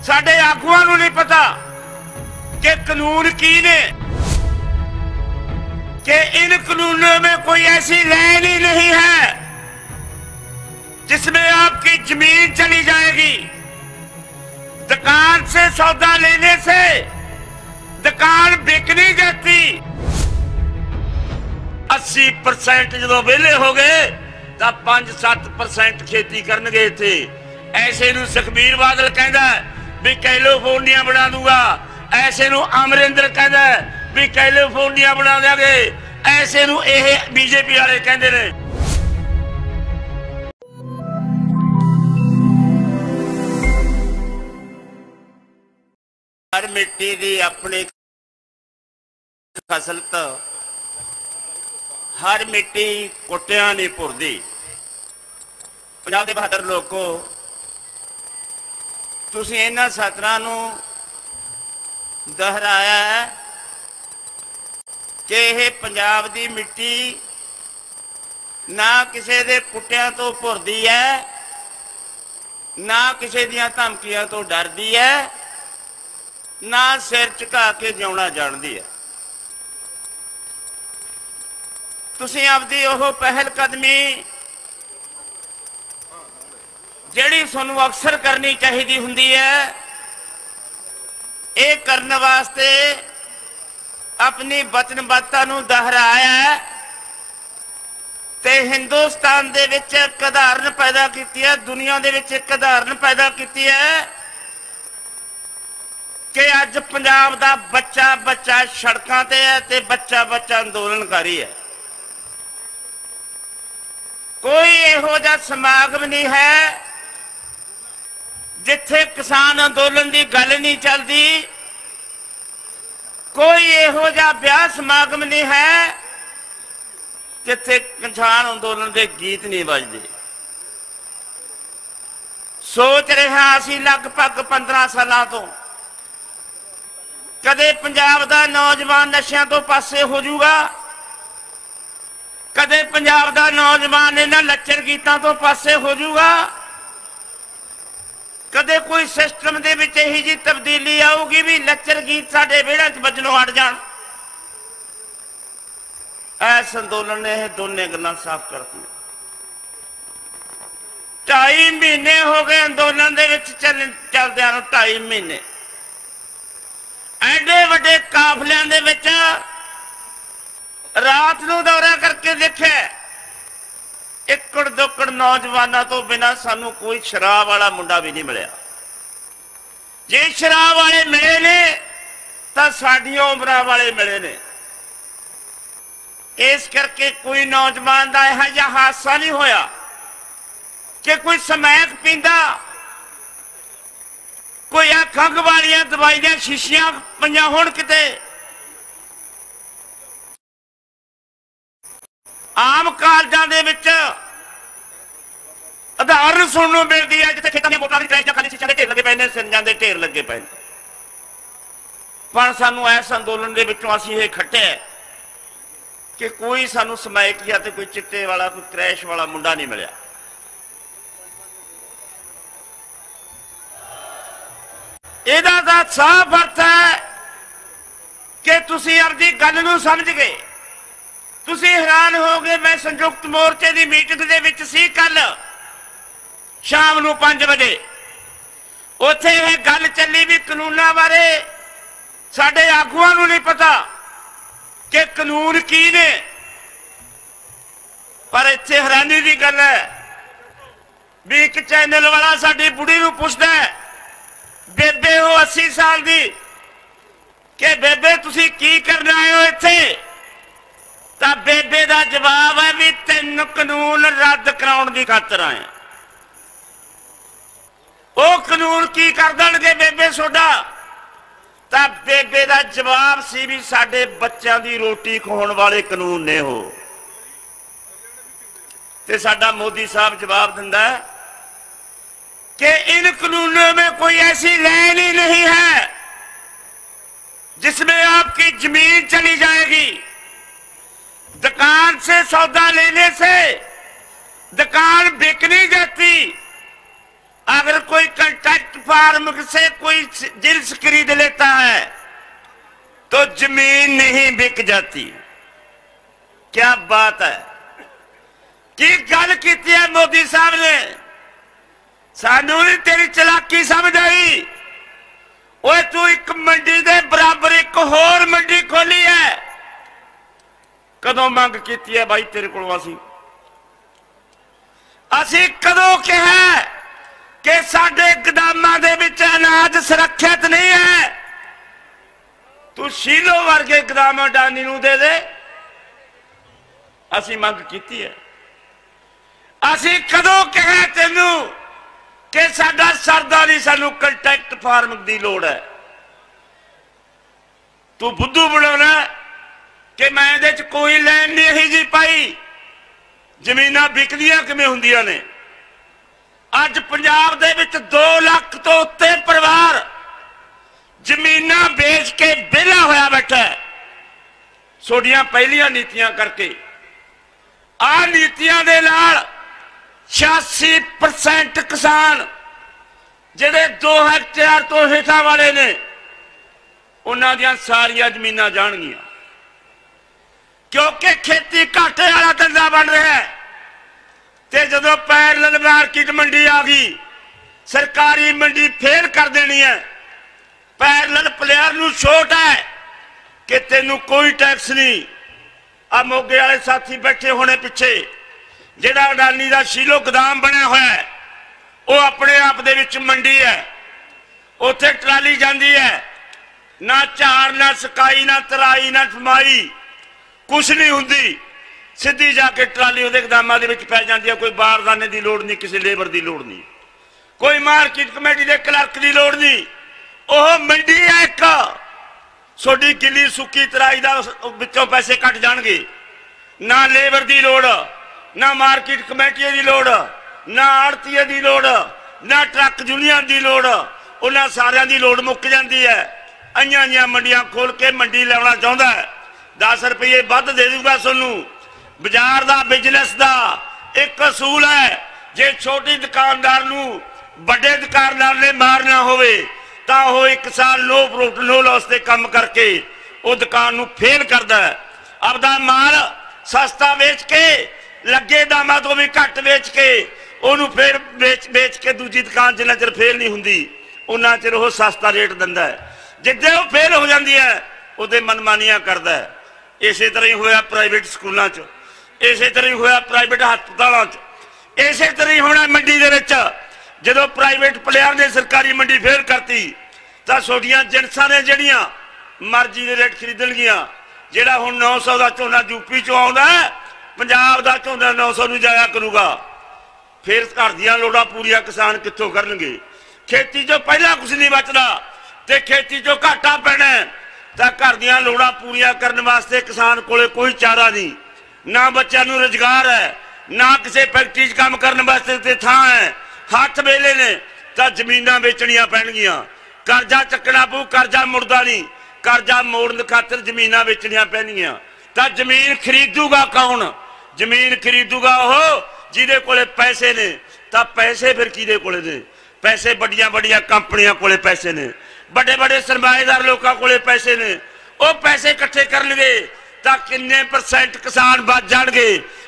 साडे आगुआं नूं नहीं पता कि कानून की ने, कि इन कानूनों में कोई ऐसी लाइन ही नहीं है जिसमें आपकी जमीन चली जाएगी। दुकान से सौदा लेने से दुकान बिक नहीं जाती। 80% जो वेले हो गए तो 5-7% खेती करनगे थे। ऐसे नूं सुखबीर बादल कहंदा भी कैलिफोर्निया बना दूंगा, ऐसे नूं अमरिंदर कहंदा भी कैलिफोर्निया बना देंगे, ऐसे नूं यह बीजेपी वाले कहंदे ने। हर मिट्टी दी अपनी खसलत, हर मिट्टी कुटिया नहीं भुरदी। पंजाब के बहादुर लोगों, तुसीं इन्हां सतरां नूं दोहराया है कि यह पंजाब दी मिट्टी ना किसी दे कुटियां तो भुरदी है, ना किसी दियां धमकियां तो डरदी है, ना सिर झुका के जिउणा जानदी है। तुसीं आपदी ओह पहल कदमी जिहड़ी तुहानूं अक्सर करनी चाहिदी हुंदी है, ये करने वास्ते अपनी वचनबद्धता नूं दोहराया है ते हिंदुस्तान दे विच एक उदाहरण पैदा कीती है, दुनिया दे विच एक उदाहरण पैदा कीती है कि अज पंजाब दा बच्चा बच्चा सड़कां ते है ते बच्चा बच्चा अंदोलनकारी है। कोई इहो जिहा समागम नहीं है जिथे किसान अंदोलन की गल नहीं चलती, कोई इहो जिहा ब्याह समागम नहीं है जिथे किसान अंदोलन के गीत नहीं बजते। सोच रहा असी लगभग 15 सालों तो कदे पंजाब दा नौजवान नशियां तो पासे हो जाऊगा, कदे पंजाब दा नौजवान इन्हां लच्चर गीतां तो पासे हो जाऊगा, कदे कोई सिस्टम दे विच इही जी तब्दीली आऊगी भी लच्चर गीत साडे विहड़े च वजनों हट जाण। इस अंदोलन ने दोने गल्लां साफ कर दी। 2.5 महीने हो गए अंदोलन दे विच चलदिआं नूं, 2.5 महीने एडे वड्डे काफलियां दे विच रात नूं दौरा करके देखे, एकड़ दोकड़ नौजवानों तो बिना सानू कोई शराब वाला मुंडा भी नहीं मिलिया। जे शराब वाले मिले ने तो साडियां उमरां वाले मिले ने। इस करके कोई नौजवान का यह जिहा हादसा नहीं होया कि कोई समैक पींदा, कोई आ खंघ वालियां दवाई दियां शीशियां पईयां होण किते। आम कालजां दे विच उदाहरण सुनने मिलती है जिथे खेतों में बोतलों की ट्रैक खाली शीशियां के ढेर लगे पे ने, सिरंजां दे ढेर लगे पे। पर सानू इस अंदोलन दे विचों असीं इह खट्टे कि कोई सानू समैक या ते कोई चिट्टे वाला कोई क्रैश वाला मुंडा नहीं मिलिया। इहदा तां साफ अर्थ है कि तुसीं अपनी गल नूं समझ गए। तुसीं हैरान हो गए। मैं संयुक्त मोर्चे की मीटिंग दे विच सी कल शाम नूं 5 बजे, उत्थे यह गल चली भी कानूनां बारे साडे आगुआं नूं नहीं पता कि कानून की ने। पर इत्थे हैरानी की गल है भी एक चैनल वाला साडी बुढ़ी नूं पुछदा है, बेबे हो 80 साल दी, कि बेबे तुसीं की करना आए हो इत्थे? तां बेबे दा जवाब है भी 3 कानून रद्द कराउण दी खातर आए। वो कानून की कर देणगे बेबे सोडा? तां बेबे दा जवाब सी भी साडे बच्चों की रोटी खाउण वाले कानून ने हो। ते साडा मोदी साहब जवाब दिंदा है कि इन कानूनों में कोई ऐसी लाइन ही नहीं है जिसमें आपकी जमीन चली जाएगी। दुकान से सौदा लेने से दुकान बिक नहीं जाती। अगर कोई कंट्रैक्ट फार्म से कोई जिन्स खरीद लेता है तो जमीन नहीं बिक जाती। क्या बात है कि गल की है मोदी साहब ने। सानू नहीं तेरी चलाकी समझ आई। ओए तू एक मंडी के बराबर एक होर मंडी खोली है, कदों मंग की है भाई तेरे को? असी कदों कहा कि साडे गोदामां दे विच अनाज सुरक्षित नहीं है? तू शीलो वर्गे गोदाम अडानी नूं दे दे। असी मंग की है। असी कदों कहा तेनू कि साडा सरदा नहीं, सानू कंटैक्ट फार्म की लोड़ है? तू बुद्धू बनाना कि मैं इहदे च कोई लैन नहीं जी पाई। जमीनां बिकदियां किवें हुंदियां ने? अज पंजाब दे विच 2 लाख तो उत्ते परिवार जमीनां बेच के विहला होया बैठा है सोडियां पहलियां नीतियां करके। आ नीतियां दे नाल 86% किसान जिहड़े 2 हेक्टेयर तो हेठां वाले ने उन्हां दियां सारियां जमीनां जाणगियां, क्योंकि खेती घाटे वाला धंधा बन रहा है। ते जदों पैरेलल मार्केट मंडी आ गई, सरकारी मंडी फेल कर देनी है। पैरेलल प्लेयर नूं छूट है कि तेनू कोई टैक्स नहीं। आ मोगे वाले साथी बैठे होने पिछे, जिहड़ा अडानी दा शीलो गोदाम बनया होया है वो अपने आप दे विच मंडी है। उत्थे ट्राली जांदी है, ना झाड़ ना सकाई ना तराई ना फमाई कुछ नहीं हुंदी, सीधी जाके ट्राली उहदे गोदामां दे विच पै जांदी है। कोई बारदाने की लोड़ नहीं, किसी लेबर की लोड़ नहीं, कोई मार्केट कमेटी के क्लर्क की लोड़ नहीं। वह मंडी है एक, सोडी गिली सुक्की तराई दा विचों पैसे कट जाणगे। ना लेबर की लोड़, ना मार्केट कमेटी की लोड़, ना आड़तीए की लोड़, ना ट्रक यूनियन की लोड़। उन्हां सारियां दी लोड़ मुक जाती है। अईयां मंडियां खोल के मंडी लाउणा चाहुंदा है, 10 रुपये वध दे दूगा सोनू। बाजार का बिजनेस का एक असूल है, जे छोटी दुकानदार नूं बड़े दुकानदार ने मारना होवे तां ओह 1 साल नो प्रॉफिट नो लॉस से काम करके वो दुकान नूं फेल करदा है। आपदा माल सस्ता बेच के लगे दामां तो भी घट बेच के उन्होंने फिर बेच के दूजी दुकान जिन्ना चिर फेल नहीं हुंदी उन्ना चिर वो सस्ता रेट दिंदा है। जिद्दे वो फेल हो जाती है उहदे मनमानियां करदा है। इसे तरह ही होया प्राइवेट स्कूलों च, इसे तरह ही होया प्राइवेट हस्पतालों च, इसे तरह ही होना मंडी दे विच। जदों प्राइवेट प्लेयर ने सरकारी मंडी फेल करती तो छोटियां जिनसां ने जिहड़ियां मर्जी दे रेट खरीदणगियां। जिहड़ा हुण 900 का झोना यूपी चों आउंदा है, पंजाब का झोना 900 नूं जाया करूगा। फिर घर दियां लोड़ां पूरीआं किसान कित्थों करनगे? खेती चों पहला कुछ नहीं बचदा ते खेती चों घाटा पैना तो घर दियां लोड़ां पूरीआं करन वास्ते किसान कोले कोई चारा नहीं। ना बच्चों नूं रोजगार है, ना किसी फैक्ट्री च काम करने वास्ते ते थां है। हथ वेले ने तो जमीनां बेचणियां पैणगियां, कर्जा चकना पऊ, कर्जा मुड़दा नहीं। कर्जा मोड़न खातर जमीनां बेचणियां पैणगियां। तो जमीन खरीदूगा कौन? जमीन खरीदूगा वो जिहदे कोले पैसे ने। तो पैसे फिर किहदे कोले ने? पैसे बड़ियां बड़ियां कंपनियां कोले पैसे ने, बड़े बड़े सरमाएदार लोगों कोले पैसे ने। वो पैसे इकट्ठे करनगे तो किन्ने परसेंट किसान बच जाणगे?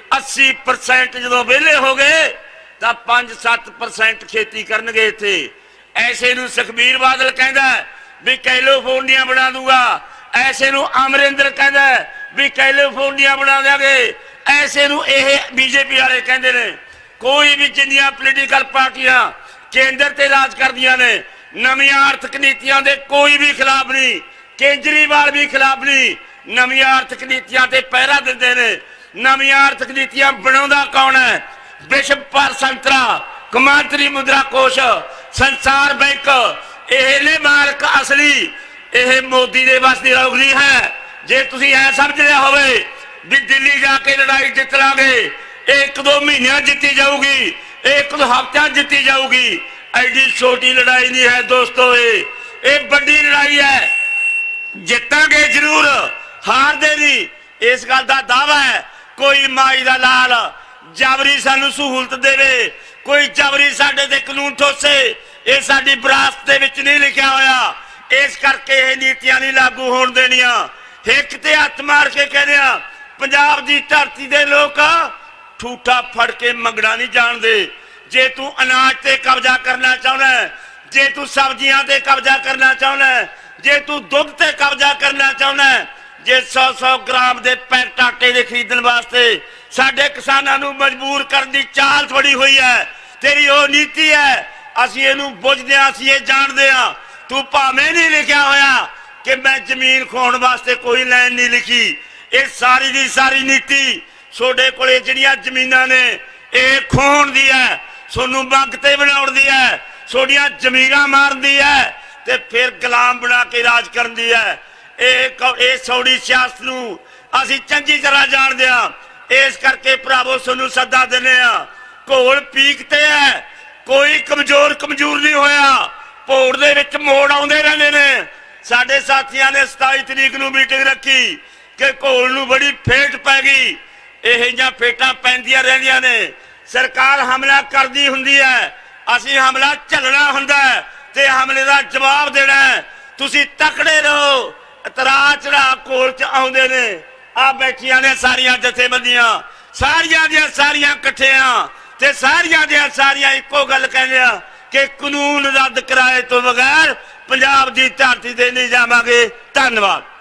80% जो वेले हो गए तो 5-7% खेती करनगे इत्थे। ऐसे नूं सुखबीर बादल कहंदा भी कैलिफोर्निया बना दूंगा, ऐसे नूं अमरिंदर कहंदा भी कैलिफोर्निया बना देंगे, ऐसे नूं यह बीजेपी वाले कहंदे ने। कोई भी जिन्नियां पोलीटिकल पार्टियां केंद्र ते राज करदियां ने, नवीं आर्थिक नीतियां दे कोई भी खिलाफ नहीं, केजरीवाल भी खिलाफ नहीं। नवीं आर्थिक नीतियां ते पहरा दिंदे ने। नवीं आर्थिक नीतियां बनाउंदा कौन है? विश्व भर संतरा, कौमांतरी मुद्रा कोष, संसार बैंक, यह ने मालक असली। यह मोदी दे बस दी रौगरी है। जे तुसीं ऐ समझ लिया होवे भी दिल्ली जाके लड़ाई जित लांगे, 1-2 महीने जिती जाऊगी, 1-2 हफ्ते जिती जाऊगी, एडी छोटी लड़ाई नहीं है दोस्तों। ये बड़ी लड़ाई है, जितांगे जरूर, हारदे नहीं। इस गल का दावा है कोई माई दा लाल जबरी सानू सहूलत देवे, कोई जबरी साडे ते कानून ठोसे, ये साडी विरासत दे विच नहीं लिखिया होया। इस करके ये नीतियां नहीं लागू होण देनियां। हिक ते हत्थ मार के कहने पंजाब दी धरती दे लोग ठूठा फड़ के मंगना नहीं जानते। जे तू अनाज ते कब्जा करना चाहना है, जे तू सब्जियां ते कब्जा करना चाहना है, जे तू दुध ते कब्जा करना चाहना है, जे 100-100 ग्राम दे पैकेट आटे दे खरीदण वास्ते साडे किसानां नूं मजबूर करन दी चाल थोड़ी हुई है। तेरी वो नीति है, असीं इहनूं बुझदे हां, असीं इह जाणदे हां। तू भावें नहीं लिखिया होया कि मैं जमीन खोण वास्ते कोई लाइन नहीं लिखी। ये सारी दी सारी नीति सोडे कोले जिहड़ियां जमीनां ने ये खोण दी है, सोनू मंग ते बनाउण दी है, सोडियां जमीरां मारन दी है ते फिर गुलाम बना के राज करन दी है। ये सौड़ी सियासत नूं असीं चंगी तरह जाणदे हां। इस करके भरावो सोनू सद्दा दिंदे हां, घोल पीकते है, कोई कमजोर नहीं होया। भोड़ दे विच मोड़ आउंदे रहंदे ने। साडे साथियां ने 27 तरीक नूं मीटिंग रखी कि घोल नूं बड़ी फेट पै गई। इह जिहियां फेटां पैंदियां रहिंदियां ने। सरकार हमला करदी हुंदी है, असीं हमला झल्लना हुंदा है ते हमले दा जवाब देना है। तुसीं तकड़े रहो। तरा चढ़ा घोल च आउंदे ने। आ बैठियां ने सारियां जथेबंदियां, सारियां दियां सारियां इकट्ठियां ते सारियां दियां सारियां इक्को गल कहंदियां कि कानून रद्द कराए तो बगैर पंजाब दी धरती ते नहीं जावांगे। धन्नवाद।